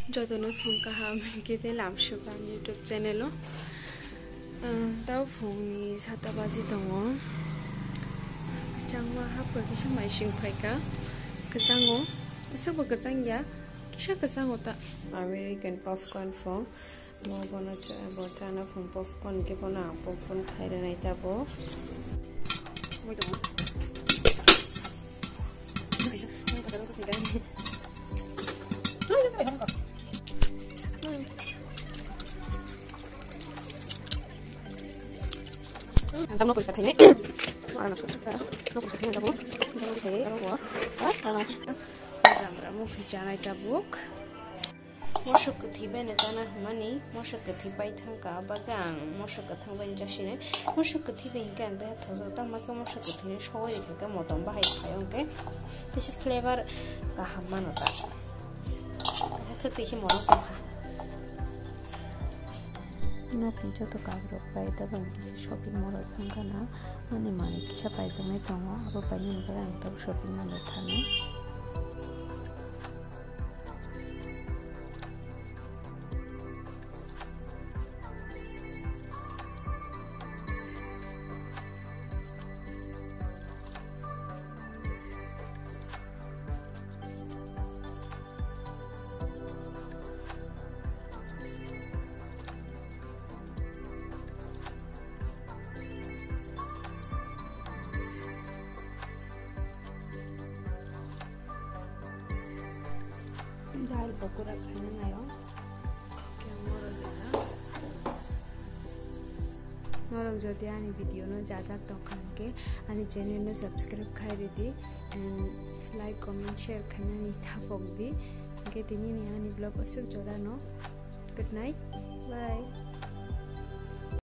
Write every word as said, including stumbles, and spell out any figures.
Jodono phung kaham kita lamsu kam YouTube channel lo. Tau phung ni sata baji tongo. Kecangwa hapa kisah maising paika. Kecango, sebuah kecang ya. Kisah kecango tak American popcorn phung. Mau bono bocana phung popcorn ke bono popcorn khaira nai tabo. Wait a minute. Antam no puedes hacer, ¿eh? Ahora no puedes hacer, no puedes hacer, ¿no? No puedes hacer, ahora gua, ah, ahora. Jangan ramu kerjaan itu buk. Masuk ke tiba ni tanah mani, masuk ke tiba itu kan bagang, masuk ke tang benja sini, masuk ke tiba ikan dah tahu tak macam masuk ke tiba show ini kan mau tambah hai kayong ke, tu flavor kahaman otak. Aku tiada mau apa. Napi joto kabro pai tabang kisi shopping mall thangana ani mane kisa paijamai tongo abo paini bara ang tab shopping mall thane dal pakora khana nayo norong jodi ani video no jajak tokhan ke ani channel no subscribe khairi di and like comment share khana ni thapok di ke tini ni ani blog asuk jora no good night bye.